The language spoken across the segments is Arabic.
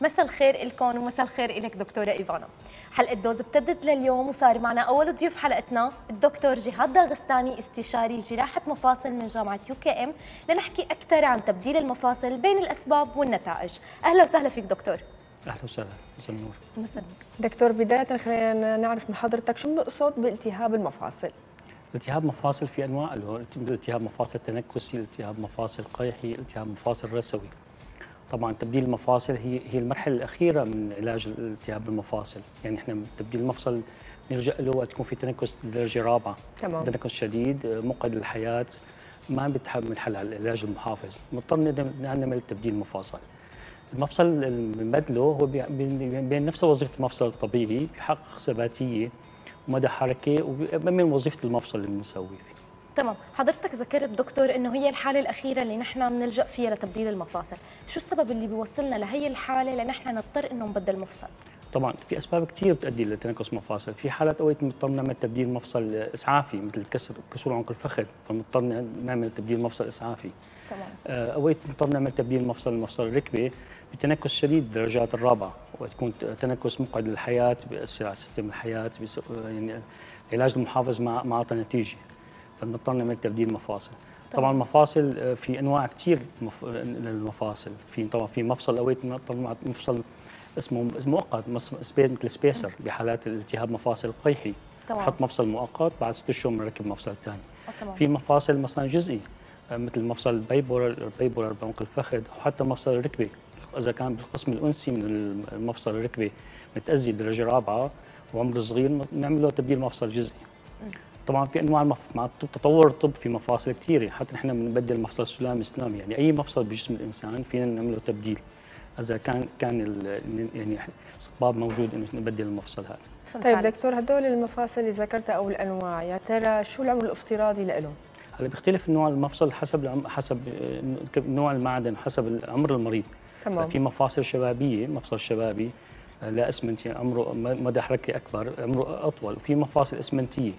مساء الخير لكم ومساء الخير لك دكتورة إيفانا. حلقة دوز ابتدت لليوم وصار معنا أول ضيوف حلقتنا الدكتور جهاد داغستاني، استشاري جراحة مفاصل من جامعة UKM، لنحكي أكثر عن تبديل المفاصل بين الأسباب والنتائج. أهلا وسهلا فيك دكتور. اهلا وسهلا، مساء النور. مساء دكتور، بداية خلينا نعرف من حضرتك شو بنقصد بالتهاب المفاصل؟ التهاب مفاصل في انواع له، التهاب مفاصل تنكسي، التهاب مفاصل قيحي، التهاب مفاصل رثوي. طبعا تبديل المفاصل هي المرحله الاخيره من علاج التهاب المفاصل، يعني احنا تبديل المفصل نلجا له وقت يكون في تنكس درجه رابعه، تمام. تنكس شديد مقعد للحياه، ما بتحمل حل على العلاج المحافظ، نضطر نعمل تبديل مفاصل. المفصل المبدله هو بين نفس وظيفه المفصل الطبيعي، بيحقق ثباتيه ومدى حركه وبيأمن وظيفه المفصل اللي بنسويه فيه. تمام. حضرتك ذكرت دكتور انه هي الحاله الاخيره اللي نحن بنلجا فيها لتبديل المفاصل، شو السبب اللي بيوصلنا لهي الحاله لنحن نضطر انه نبدل مفصل؟ طبعا في اسباب كثير بتؤدي لتنكس مفاصل، في حالات اوقات بنضطر نعمل تبديل مفصل اسعافي مثل كسور عنق الفخذ، فبنضطر نعمل تبديل مفصل اسعافي. تمام. اوقات بنضطر نعمل تبديل مفصل الركبه بتنكس شديد الدرجات الرابعه، وقت يكون تنكس مقعد للحياه بيأثر على سيستم الحياه، يعني العلاج المحافظ ما اعطى نتيجه، فبنضطر نعمل تبديل مفاصل. طبعا المفاصل في انواع كثير للمفاصل، طبعا في مفصل اوقات مفصل اسمه مؤقت مثل سبيسر بحالات الالتهاب مفاصل القيحي، نحط مفصل مؤقت بعد 6 شهور بنركب مفصل ثاني. في مفاصل مثلا جزئي مثل مفصل البيبولر بعنق الفخذ، او حتى مفصل الركبه اذا كان بالقسم الانسي من المفصل الركبه متاذي درجه رابعه وعمر صغير نعمل له تبديل مفصل جزئي. طبعا في انواع مع تطور الطب في مفاصل كثيره، حتى نحن بنبدل مفصل سلامي سلامي، يعني اي مفصل بجسم الانسان فينا نعمل له تبديل اذا كان يعني استطباب موجود انه نبدل المفصل هذا. طيب دكتور، هدول المفاصل اللي ذكرتها او الانواع، يا ترى شو العمر الافتراضي لهم؟ هلا بيختلف نوع المفصل حسب نوع المعدن، حسب عمر المريض. تمام. في مفاصل شبابيه، مفصل شبابي لا اسمنتي عمره مدى حركه اكبر، عمره اطول، وفي مفاصل اسمنتيه.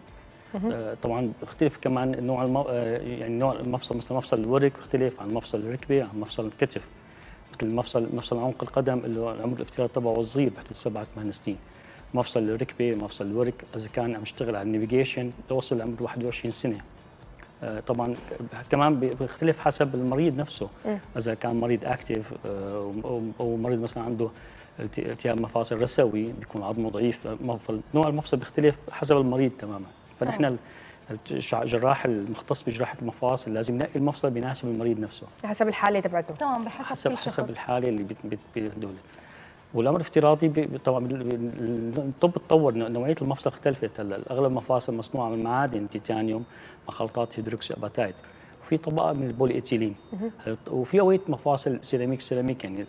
طبعا بيختلف كمان نوع يعني نوع المفصل، مثل مفصل الورك بيختلف عن مفصل الركبه عن مفصل الكتف، مثل مفصل عنق القدم اللي هو العمر الافتراضي تبعه صغير بحدود 7-8 سنين. مفصل الركبه مفصل الورك اذا كان عم يشتغل على النافيجيشن بيوصل لعمر 21 سنه. طبعا كمان بيختلف حسب المريض نفسه، اذا كان مريض اكتيف او مريض مثلا عنده التهاب مفاصل رثوي بيكون عظمه ضعيف، نوع المفصل بيختلف حسب المريض تماما. فنحن الجراح المختص بجراحه المفاصل لازم ينقي المفصل بيناسب المريض نفسه حسب الحاله تبعته. تمام، حسب الحاله اللي بهدول. والامر افتراضي طبعا الطب تطور، نوعيه المفصل اختلفت. هلا اغلب المفاصل مصنوعه من معادن تيتانيوم مع خلطات هيدروكسي اباتايت، وفي طبقه من البولي ايثيلين، وفي اوقات مفاصل سيراميك يعني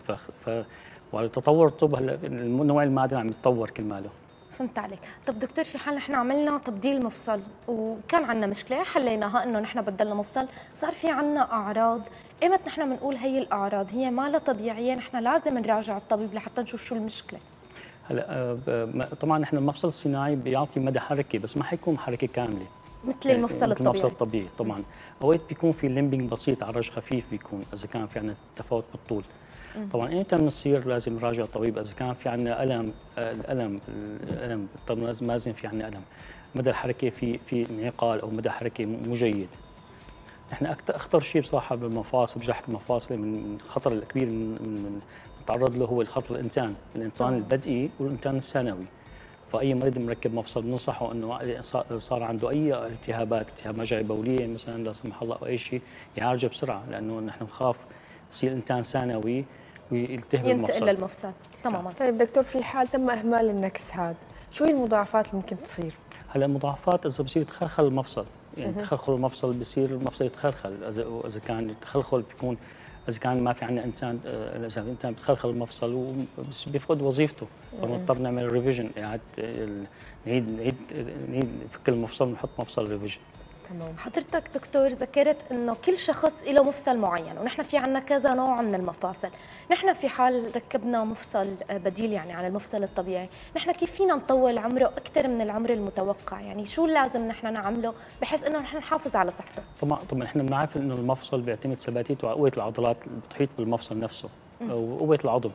وعلى تطور الطب هلا نوع المعدن عم يتطور كرماله. فهمت عليك. طب دكتور، في حال نحن عملنا تبديل مفصل وكان عندنا مشكله حليناها انه نحن بدلنا مفصل، صار في عندنا اعراض، ايمت نحن بنقول هي الاعراض هي ما لها طبيعيه، نحن لازم نراجع الطبيب لحتى نشوف شو المشكله؟ هلا طبعا نحن المفصل الصناعي بيعطي مدى حركه بس ما حيكون حركه كامله مثل المفصل الطبيعي. المفصل الطبيعي طبعا. اوقات بيكون في ليمبينج بسيط، عرج خفيف بيكون اذا كان في عندنا تفاوت بالطول. طبعا امتى بنصير لازم نراجع الطبيب اذا كان في عندنا الالم طبعا لازم في عندنا الم، مدى الحركه في انعقال او مدى حركه مو جيد. احنا اخطر شيء بصراحه بالمفاصل، بجراحه المفاصل من الخطر الكبير من نتعرض له هو الخطر الانسان البدئي والانسان الثانوي. فاي مريض مركب مفصل بننصحه انه صار عنده اي التهاب مجاري بوليه مثلا لا سمح الله او اي شيء يعالجه بسرعه، لانه نحن نخاف يصير انسان ثانوي ويلتهب المفصل. ينتقل للمفصل. تماما. طيب دكتور، في حال تم اهمال النكس هذا، شو هي المضاعفات اللي ممكن تصير؟ هلا المضاعفات اذا بصير يتخلخل المفصل، يعني تخلخل المفصل بصير المفصل يتخلخل، اذا كان التخلخل بيكون اذا كان ما في عندنا انسان، اذا الانسان بتخلخل المفصل وبيفقد وظيفته، فبنضطر نعمل ريفيجن، اعاده نعيد فك المفصل ونحط مفصل ريفيجن. تمام. حضرتك دكتور ذكرت انه كل شخص له مفصل معين، ونحن في عندنا كذا نوع من المفاصل، نحن في حال ركبنا مفصل بديل يعني عن المفصل الطبيعي، نحن كيف فينا نطول عمره اكثر من العمر المتوقع؟ يعني شو لازم نحن نعمله بحيث انه نحن نحافظ على صحته؟ طبعا نحن بنعرف انه المفصل بيعتمد ثباتيته على قوه العضلات اللي بتحيط بالمفصل نفسه وقوه العظم.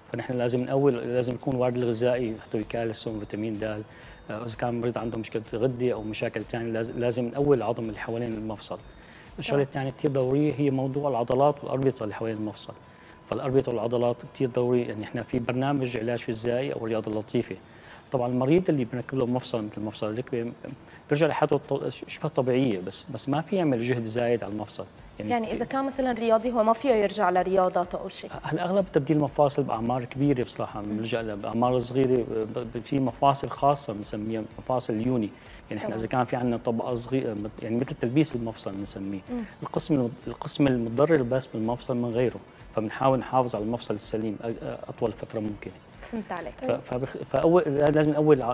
فنحن لازم يكون الورد الغذائي يحتوي كالسيوم وفيتامين د. اذا كان المريض عنده مشكله غده او مشاكل ثانيه لازم نقوي العظم اللي حوالين المفصل. الشغله الثانيه كثير ضروريه هي موضوع العضلات والاربطه اللي حوالين المفصل. فالاربطه والعضلات كثير ضروري، يعني احنا في برنامج علاج فيزيائي او الرياضه اللطيفه. طبعا المريض اللي بنركب له مفصل مثل مفصل الركبه بيرجع لحالته شبه طبيعيه، بس ما في يعمل جهد زايد على المفصل. يعني اذا كان مثلا رياضي هو ما فيه يرجع لرياضاته او شيء. هلا اغلب تبديل المفاصل باعمار كبيره بصراحه، بنلجا باعمار صغيره. في مفاصل خاصه بنسميها مفاصل اليوني، يعني احنا اذا كان في عندنا طبقه صغيره يعني مثل تلبيس المفصل بنسميه، القسم المتضرر بس بالمفصل من غيره، فبنحاول نحافظ على المفصل السليم اطول فتره ممكنه. فهمت عليك. فاول لازم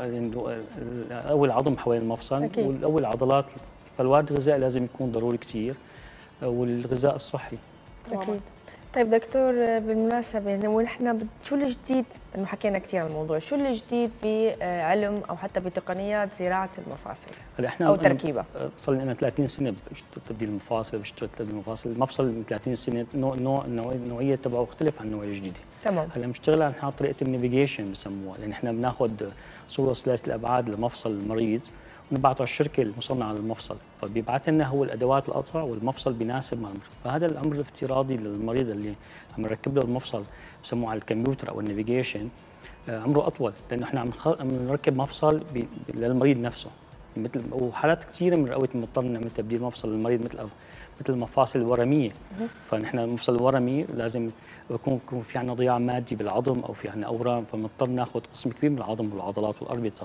اول عظم حوالين المفصل والاول العضلات. فالوارد الغذائي لازم يكون ضروري كثير، والغذاء الصحي. اكيد. طيب دكتور، بالمناسبه يعني ونحن شو الجديد، انه حكينا كثير عن الموضوع، شو الجديد بعلم او حتى بتقنيات زراعه المفاصل او تركيبها؟ صار لنا 30 سنه بتبديل المفاصل، بشتغل تبديل المفاصل. المفصل من 30 سنه النوعيه تبعه مختلف عن النوعيه الجديده. تمام. هلا بنشتغل على طريقه النافيجيشن بسموها، لان احنا بناخذ صوره ثلاثيه الابعاد لمفصل المريض ونبعته على الشركه المصنعه للمفصل، فبيبعث لنا هو الادوات القطع والمفصل بيناسب مع المريض. فهذا الامر الافتراضي للمريض اللي عم نركب له المفصل بسموه على الكمبيوتر او النافيجيشن عمره اطول، لانه احنا عم نركب مفصل للمريض نفسه. مثل وحالات كثيره من رؤيه مضطر نعمل تبديل مفصل للمريض مثل المفاصل الورميه. فنحن المفصل الورمي لازم يكون في عندنا ضياع مادي بالعظم او في عندنا اورام، فبنضطر ناخذ قسم كبير من العظم والعضلات والاربطه،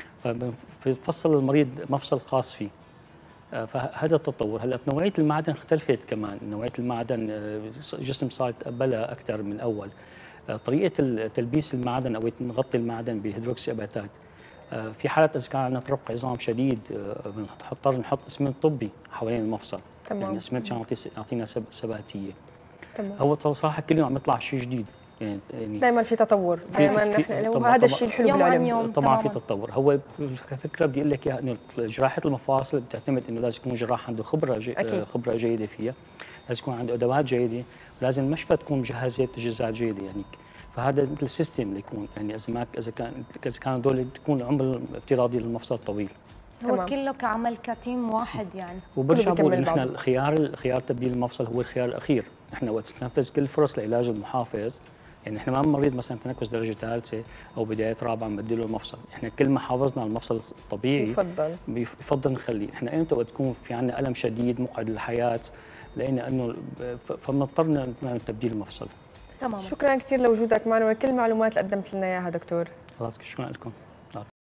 فبنفصل المريض مفصل خاص فيه. فهذا التطور. هلا نوعيه المعدن اختلفت كمان، نوعيه المعدن الجسم صار يتقبلها اكثر من اول. طريقه تلبيس المعدن او نغطي المعدن بالهيدروكسي اباتات. في حالات اذا كان عندنا ترقع عظام شديد بنضطر نحط اسمنت طبي حوالين المفصل. تمام. يعني اسمنت عشان يعطينا ثباتيه. تمام. هو صراحه كل يوم عم يطلع شيء جديد، يعني دائما في تطور، دائما وهذا الشيء الحلو بالعلم. طبعا في تطور. هو كفكره بدي اقول لك اياها انه جراحه المفاصل بتعتمد انه لازم يكون جراح عنده خبره جيده فيها، لازم يكون عنده ادوات جيده، ولازم المشفى تكون مجهزه بتجهيزات جيده. يعني فهذا مثل السيستم اللي يكون، يعني اذا كان هذول تكون عمر افتراضي للمفصل طويل. هو كله كعمل كتيم واحد يعني. وبرجع بقول نحن الخيار تبديل المفصل هو الخيار الاخير. نحن وقت ننفذ كل فرص العلاج المحافظ، يعني احنا ما مريض مثلا تنكس درجه ثالثه او بدايه رابعه نبدله المفصل، احنا كل ما حافظنا على المفصل الطبيعي بفضل نخليه. احنا امتى وقت تكون في عندنا الم شديد مقعد للحياه لقينا انه فبنضطر نعمل تبديل المفصل. تمام. شكرا كثير لوجودك معنا وكل المعلومات اللي قدمت لنا اياها دكتور. خلاص، شكرا لكم.